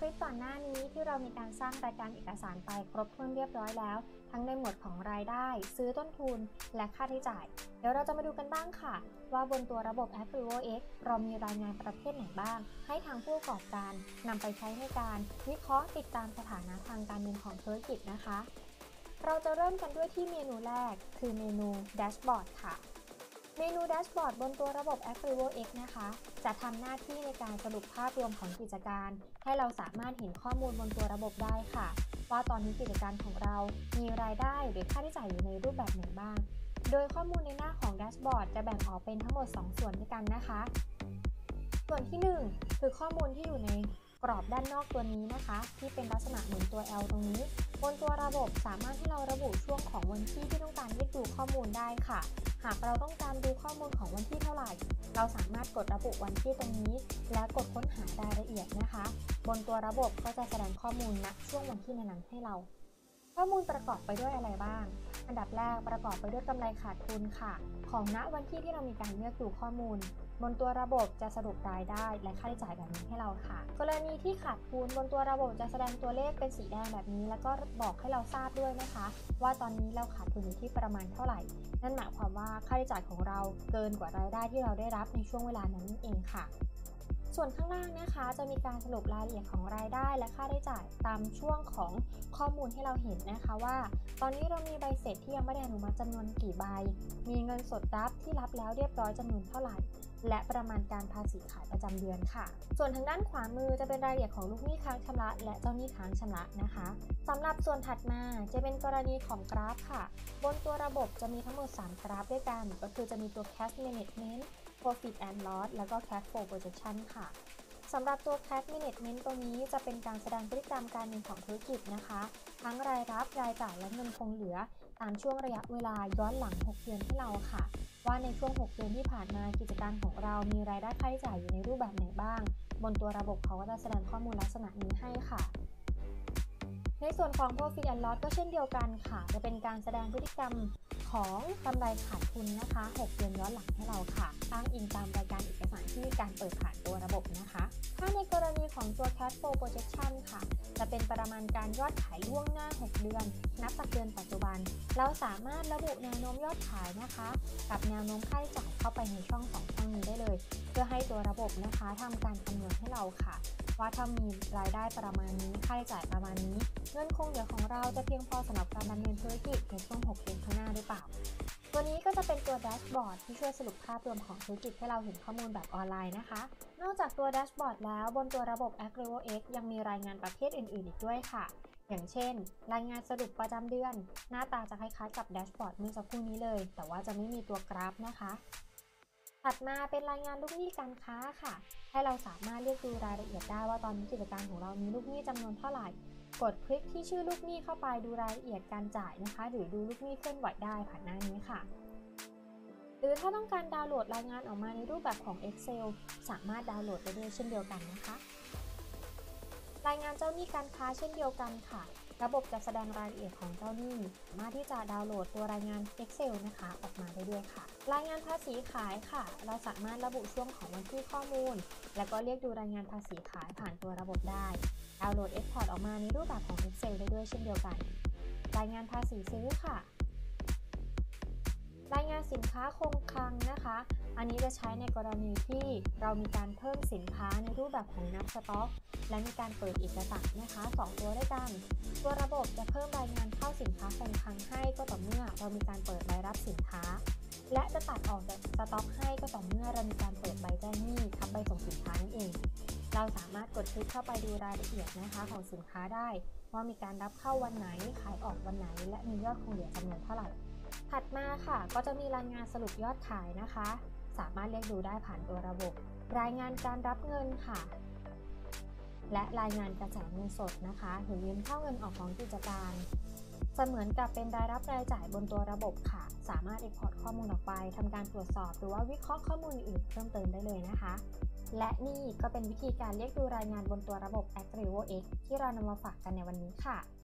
ลิปก่อนหน้านี้ที่เรามีการสร้างรายการเอกสารไปครบถ้วนเรียบร้อยแล้วทั้งในหมวดของรายได้ซื้อต้นทุนและค่าใช้จ่ายเดี๋ยวเราจะมาดูกันบ้างค่ะว่าบนตัวระบบ ActiveX เรามีรายงานประเภทไหนบ้างให้ทางผู้ประกอบการนำไปใช้ในการวิเคราะห์ติดตามสถานะทางการเงินของธุรกิจนะคะเราจะเริ่มกันด้วยที่เมนูแรกคือเมนู Dashboard ค่ะเมนู Dashboard บนตัวระบบ ActiveX นะคะจะทำหน้าที่ในการสรุปภาพรวมของกิจการให้เราสามารถเห็นข้อมูลบนตัวระบบได้ค่ะว่าตอนนี้กิจการของเรามีรายได้หรือค่าใช้จ่ายอยู่ในรูปแบบไหนบ้างโดยข้อมูลในหน้าของ Dashboard จะแบ่งออกเป็นทั้งหมด2ส่วนด้วยกันนะคะส่วนที่1คือข้อมูลที่อยู่ในกรอบด้านนอกตัวนี้นะคะที่เป็นลักษณะเหมือนตัว L ตรงนี้บนตัวระบบสามารถให้เราระบุช่วงของวันที่ต้องการเรียกดูข้อมูลได้ค่ะหากเราต้องการดูข้อมูลของวันที่เท่าไหร่เราสามารถกดระบุวันที่ตรงนี้แล้วกดค้นหารายละเอียดนะคะบนตัวระบบก็จะแสดงข้อมูลณช่วงวันที่นั้นๆให้เราข้อมูลประกอบไปด้วยอะไรบ้างอันดับแรกประกอบไปด้วยกำไรขาดทุนค่ะของณวันที่เรามีการเลือกดูข้อมูลบนตัวระบบจะสรุปรายได้และค่าใช้จ่ายแบบนี้ให้เราค่ะกรณีที่ขาดทุนบนตัวระบบจะแสดงตัวเลขเป็นสีแดงแบบนี้แล้วก็บอกให้เราทราบด้วยนะคะว่าตอนนี้เราขาดทุนอยู่ที่ประมาณเท่าไหร่นั่นหมายความว่าค่าใช้จ่ายของเราเกินกว่ารายได้ที่เราได้รับในช่วงเวลานั้นเองค่ะส่วนข้างล่างนะคะจะมีการสรุปรายละเอียดของรายได้และค่าใช้จ่ายตามช่วงของข้อมูลให้เราเห็นนะคะว่าตอนนี้เรามีใบเสร็จที่ยังไม่ได้อนุมัติจำนวนกี่ใบมีเงินสดรับที่รับแล้วเรียบร้อยจำนวนเท่าไหร่และประมาณการภาษีขายประจำเดือนค่ะส่วนทางด้านขวามือจะเป็นรายละเอียดของลูกหนี้ค้างชำระและเจ้าหนี้ค้างชำระนะคะสำหรับส่วนถัดมาจะเป็นกรณีของกราฟค่ะบนตัวระบบจะมีทั้งหมด3กราฟด้วยกันก็คือจะมีตัว Cash Management Profit and Loss แล้วก็ Cash Flow Projection ค่ะสำหรับตัว Cash Management ตัวนี้จะเป็นการแสดงพฤติกรรมการเงินของธุรกิจนะคะทั้งรายรับรายจ่ายและเงินคงเหลือตามช่วงระยะเวลาย้อนหลัง6เดือนให้เราค่ะว่าในช่วง6เดือนที่ผ่านมากิจการของเรามีรายได้ค่าใช้จ่ายอยู่ในรูปแบบไหนบ้างบนตัวระบบเขาก็จะแสดงข้อมูลลักษณะนี้ให้ค่ะในส่วนของ Profit and Loss ก็เช่นเดียวกันค่ะจะเป็นการแสดงพฤติกรรมของกำไรขาดทุนนะคะ6เดือนย้อนหลังให้เราค่ะอ้างอิงตามรายการเอกสารที่มีการเปิดผ่านตัวระบบนะคะถ้าในกรณีของตัว Cash Flow Projection ค่ะจะเป็นประมาณการยอดขายล่วงหน้า6เดือนนับจากเดือนปัจจุบันเราสามารถระบุแนวโน้มยอดขายนะคะกับแนวโน้มค่าใช้จ่ายเข้าไปในช่อง2ช่องนี้ได้เลยเพื่อให้ตัวระบบนะคะทำการคำนวณให้เราค่ะว่าถ้ามีรายได้ประมาณนี้ค่าใช้จ่ายประมาณนี้เงินคงเหลือของเราจะเพียงพอสำหรับการดำเนินธุรกิจในช่วง6เดือนข้างหน้าหรือเปล่าตัวนี้ก็จะเป็นตัวแดชบอร์ดที่ช่วยสรุปภาพรวมของธุรกิจให้เราเห็นข้อมูลแบบออนไลน์นะคะนอกจากตัวแดชบอร์ดแล้วบนตัวระบบ ActiveX ยังมีรายงานประเภทอื่นๆอีกด้วยค่ะอย่างเช่นรายงานสรุปประจำเดือนหน้าตาจะคล้ายๆกับแดชบอร์ดเมื่อสักครู่นี้เลยแต่ว่าจะไม่มีตัวกราฟนะคะถัดมาเป็นรายงานลูกหนี้การค้าค่ะให้เราสามารถเลือกดูรายละเอียดได้ว่าตอนนี้กิจการของเรามีลูกหนี้จำนวนเท่าไหร่กดคลิกที่ชื่อลูกหนี้เข้าไปดูรายละเอียดการจ่ายนะคะหรือดูลูกหนี้เคลื่อนไหวได้ผ่านหน้านี้ค่ะหรือถ้าต้องการดาวน์โหลดรายงานออกมาในรูปแบบของ Excel สามารถดาวน์โหลดได้ด้วยเช่นเดียวกันนะคะรายงานเจ้าหนี้การค้าเช่นเดียวกันค่ะระบบจะแสดงรายละเอียดของเจ้าหนี้สามารถที่จะดาวน์โหลดตัวรายงาน Excel นะคะออกมาได้ด้วยค่ะรายงานภาษีขายค่ะเราสามารถระบุช่วงของวันที่ข้อมูลแล้วก็เรียกดูรายงานภาษีขายผ่านตัวระบบได้ดาวน์โหลด Export ออกมาในรูปแบบของ Excel ได้ด้วยเช่นเดียวกันรายงานภาษีซื้อค่ะรายงานสินค้าคงคลังนะคะอันนี้จะใช้ในกรณีที่เรามีการเพิ่มสินค้าในรูปแบบของนับสต็อกและมีการเปิดเอกสารนะคะ2ตัวด้วยกันตัวระบบจะเพิ่มรายงานเข้าสินค้าคงคลังให้ก็ต่อเมื่อเรามีการเปิดใบรับสินค้าและจะตัดออกจากสต็อกให้ก็ต่อเมื่อเรามีการเปิดใบแจ้งหนี้ทับใบส่งสินค้านั่นเองเราสามารถกดคลิกเข้าไปดูรายละเอียดนะคะของสินค้าได้ว่ามีการรับเข้าวันไหนขายออกวันไหนและมียอดคงเหลือจำนวนเท่าไหร่ถัดมาค่ะก็จะมีรายงานสรุปยอดขายนะคะสามารถเรียกดูได้ผ่านตัวระบบรายงานการรับเงินค่ะและรายงานกระแสเงินสดนะคะเห็นเงินเข้าเงินออกของกิจการเสมือนกับเป็นรายรับรายจ่ายบนตัวระบบค่ะสามารถ Export ข้อมูลออกไปทำการตรวจสอบหรือว่าวิเคราะห์ข้อมูลอื่นเพิ่มเติมได้เลยนะคะและนี่ก็เป็นวิธีการเรียกดูรายงานบนตัวระบบ ActiveX ที่เรานำมาฝากกันในวันนี้ค่ะ